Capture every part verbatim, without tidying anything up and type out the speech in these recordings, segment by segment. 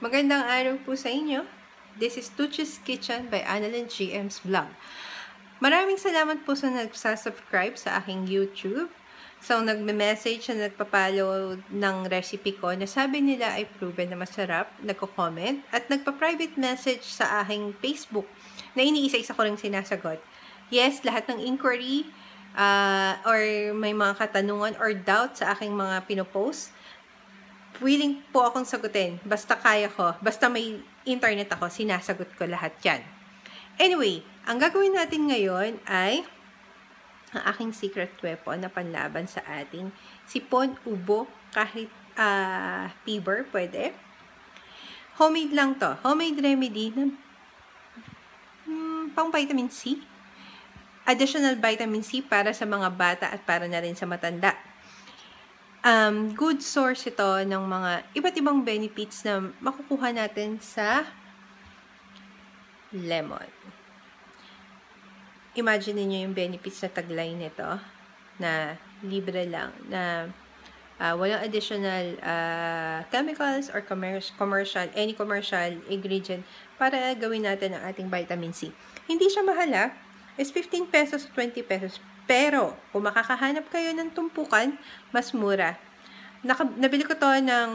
Magandang araw po sa inyo. This is Tuchi's Kitchen by Annalyn G M's Vlog. Maraming salamat po sa nagsasubscribe sa aking YouTube. So, nagme-message na nagpapalo ng recipe ko na sabi nila ay proven na masarap, nagko-comment, at nagpa-private message sa aking Facebook na iniisa-isa ko rin sinasagot. Yes, lahat ng inquiry uh, or may mga katanungan or doubt sa aking mga pinopost, willing po akong sagutin. Basta kaya ko. Basta may internet ako, sinasagot ko lahat yan. Anyway, ang gagawin natin ngayon ay ang aking secret weapon na panlaban sa ating sipon, ubo, kahit uh, fever, pwede. Homemade lang to. Homemade remedy na hmm, pang vitamin C. Additional vitamin C para sa mga bata at para na rin sa matanda. Um, good source ito ng mga iba't ibang benefits na makukuha natin sa lemon. Imagine niyo yung benefits na taglay nito na libre lang, na uh, walang additional uh, chemicals or commercial, any commercial ingredient para gawin natin ang ating vitamin C. Hindi siya mahala. Is fifteen pesos to twenty pesos. Pero, kung makakahanap kayo ng tumpukan, mas mura. Naka, nabili ko to ng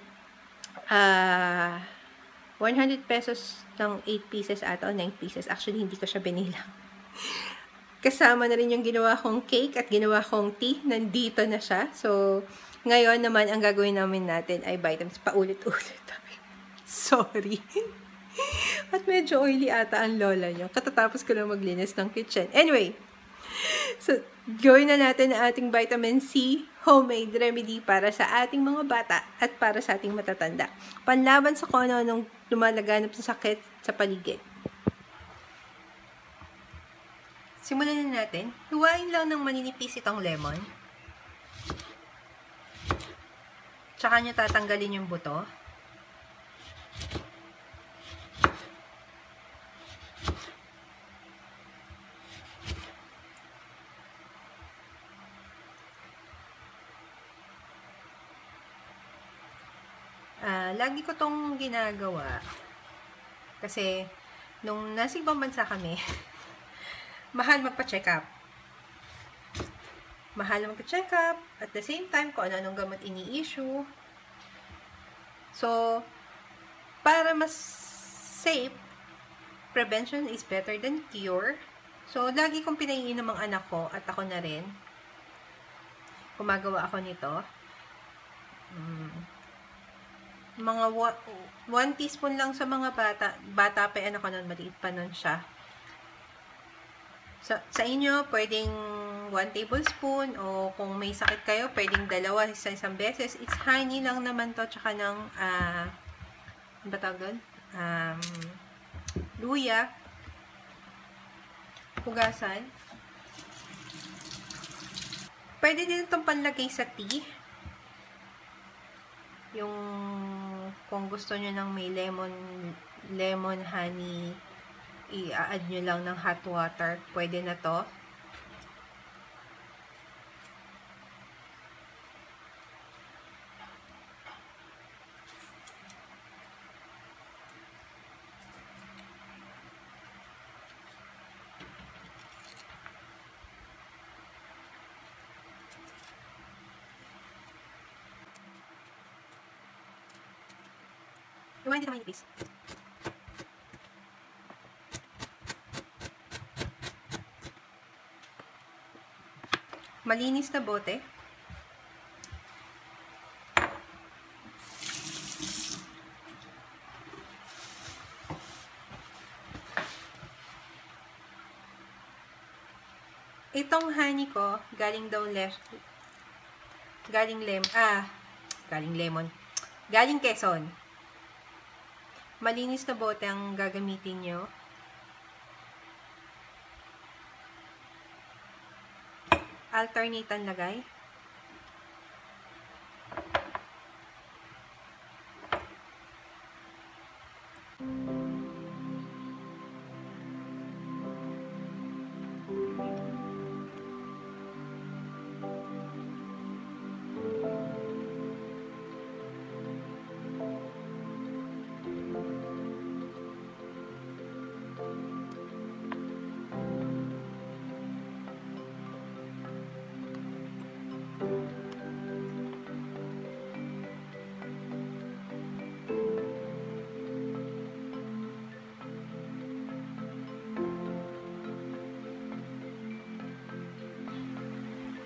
uh, one hundred pesos ng eight pieces ata o nine pieces. Actually, hindi ko siya binilang. Kasama na rin yung ginawa kong cake at ginawa kong tea. Nandito na siya. So, ngayon naman, ang gagawin namin natin ay vitamins. Paulit-ulit. Sorry. At medyo oily ata ang lola nyo. Katatapos ko lang maglinis ng kitchen. Anyway, so, gawin na natin ang ating vitamin C homemade remedy para sa ating mga bata at para sa ating matatanda. Panlaban sa kung ano-anong lumalaganap sa sakit sa paligid. Simulan na natin. Huwain lang ng maninipis itong lemon. Tsaka nyo tatanggalin yung buto. Uh, lagi ko tong ginagawa kasi nung nasa ibang bansa kami, mahal magpa-check up. Mahal magpa-check up. At the same time, kung ano-anong gamot ini-issue. So, para mas safe, prevention is better than cure. So, lagi kong pinaiinom ang anak ko at ako na rin. Gumagawa ako nito. Hmm. Mga one teaspoon lang sa mga bata. Bata pa, anak ko nun, maliit pa nun siya. So, sa inyo, pwedeng one tablespoon o kung may sakit kayo, pwedeng dalawa sa isang beses. It's honey lang naman to, tsaka ng, uh, ano ba tawag doon? Um, luya. Hugasan. Pwede din itong panlagay sa tea. Yung kung gusto nyo ng may lemon, lemon honey, i-add nyo lang ng hot water. Pwede na to. Rewind it naman, please. Malinis na bote. Itong honey ko, galing daw left, galing lem, ah, galing lemon, galing Quezon. Malinis na bote ang gagamitin nyo. Alternate ang lagay.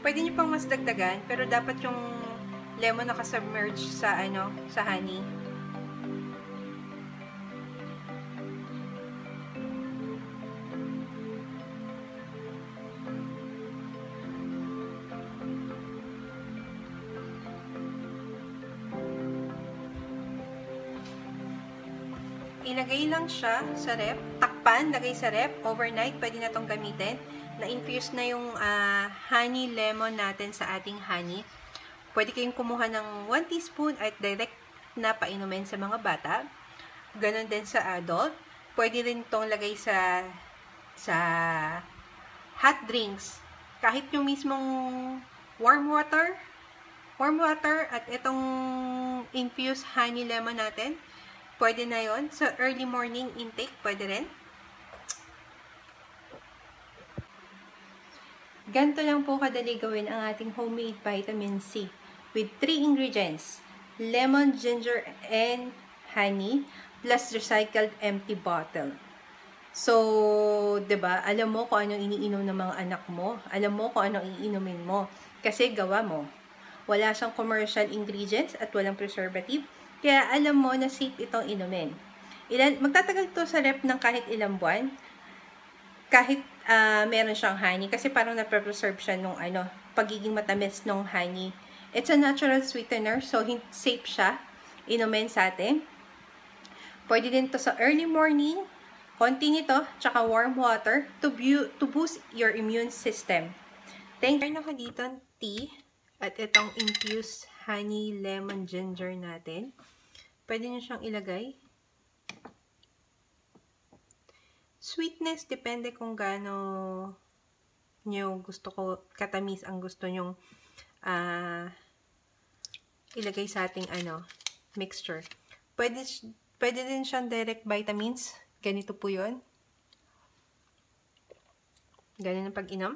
Pwede nyo pang mas dagdagan, pero dapat yung lemon nakasubmerge sa ano, sa honey. Ilagay lang siya sa ref, takpan, lagay sa ref, overnight, pwede na itong gamitin. Na-infuse na yung uh, honey lemon natin sa ating honey. Pwede kayong kumuha ng one teaspoon at direct na painumin sa mga bata. Ganon din sa adult. Pwede rin itong lagay sa sa hot drinks. Kahit yung mismong warm water, warm water at itong infused honey lemon natin, pwede na yon. So, early morning intake, pwede rin. Ganito lang po kadali gawin ang ating homemade vitamin C with three ingredients: lemon, ginger, and honey, plus recycled empty bottle. So, 'di ba? Alam mo kung anong iniinom ng mga anak mo, alam mo kung anong iinumin mo kasi gawa mo. Wala siyang commercial ingredients at walang preservative, kaya alam mo na safe itong inumin. Ilan magtatagal 'to sa ref ng kahit ilang buwan. Kahit uh, meron siyang honey, kasi parang naprepreserve siya nung ano, pagiging matamis ng honey. It's a natural sweetener, so safe siya inumin sa atin. Pwede din to sa early morning, konti nito, tsaka warm water to, to boost your immune system. Thank you. Meron ako dito tea at itong infused honey lemon ginger natin. Pwede nyo siyang ilagay. Sweetness, depende kung gaano nyo gusto ko, katamis ang gusto nyong uh, ilagay sa ating ano, mixture. Pwede, pwede din siyang direct vitamins. Ganito po yun. Ganun ang pag-inom.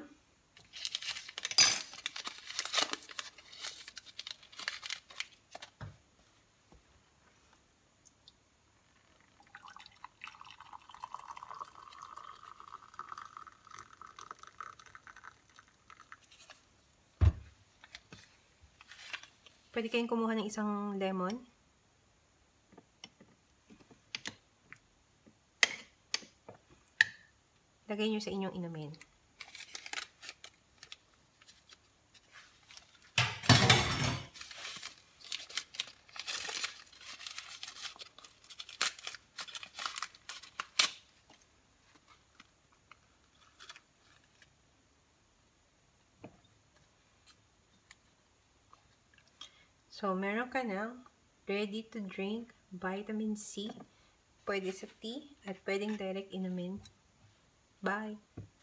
Pwede kayong kumuha ng isang lemon. Lagay nyo sa inyong inumin. So, meron ka ng ready to drink vitamin C. Pwede sa tea at pwedeng direct inumin. Bye!